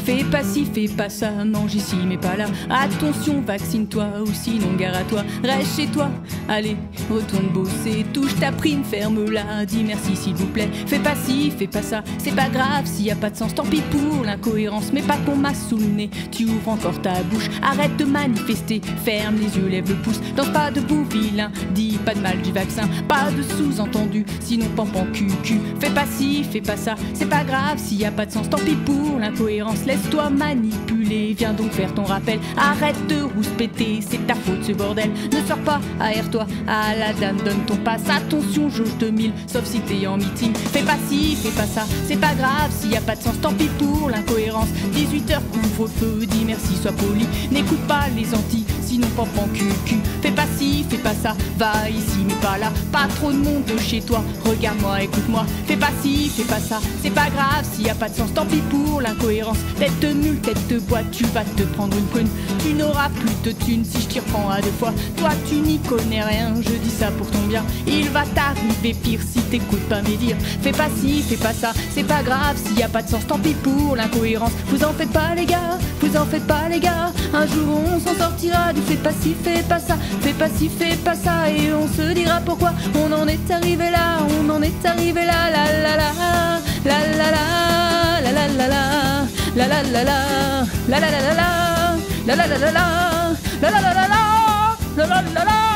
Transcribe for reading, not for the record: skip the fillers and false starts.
Fais pas ci, fais pas ça, mange ici mais pas là. Attention, vaccine-toi ou sinon gare à toi. Reste chez toi, allez, retourne bosser. Touche ta prime, ferme-la, dis merci s'il vous plaît. Fais pas ci, fais pas ça, c'est pas grave s'il y a pas de sens. Tant pis pour l'incohérence, mais pas ton masque sous le nez. Tu ouvres encore ta bouche, arrête de manifester. Ferme les yeux, lève le pouce, danse pas debout vilain. Dis pas de mal du vaccin, pas de sous-entendu, sinon pampan cucu. Fais pas ci, fais pas ça, c'est pas grave s'il y a pas de sens. Tant pis pour l'incohérence, laisse-toi manipuler. Viens donc faire ton rappel, arrête de rouspéter, c'est ta faute ce bordel. Ne sors pas, aère-toi, à la dame donne ton passe. Attention, jauge 2000, sauf si t'es en meeting. Fais pas ci, fais pas ça, c'est pas grave s'il y a pas de sens. Tant pis pour l'incohérence, 18h couvre-feu, dis merci, sois poli. N'écoute pas les anti, sinon pampan cucu. Fais pas ci, fais pas ça, va ici mais pas là. Pas trop de monde chez toi, regarde-moi, écoute-moi. Fais pas ci, fais pas ça, c'est pas grave s'il y a pas de sens. Tant pis pour l'incohérence, tête nulle, tête de boîte, tu vas te prendre une prune. Tu n'auras plus de thunes si je t'y reprends à deux fois. Toi tu n'y connais rien, je dis ça pour ton bien. Il va t'arriver pire si t'écoutes pas mes dires. Fais pas ci, fais pas ça, c'est pas grave s'il y a pas de sens. Tant pis pour l'incohérence, vous en faites pas les gars, vous en faites pas les gars. Un jour on s'en sortira du fais pas ci, fais pas ça, fais pas ci, fais pas ça. Et on se dira pourquoi on en est arrivé là, on en est arrivé là. La la la, la la la, la la la la, la la la la, la la la la, la la la la, la la la la, la la la la.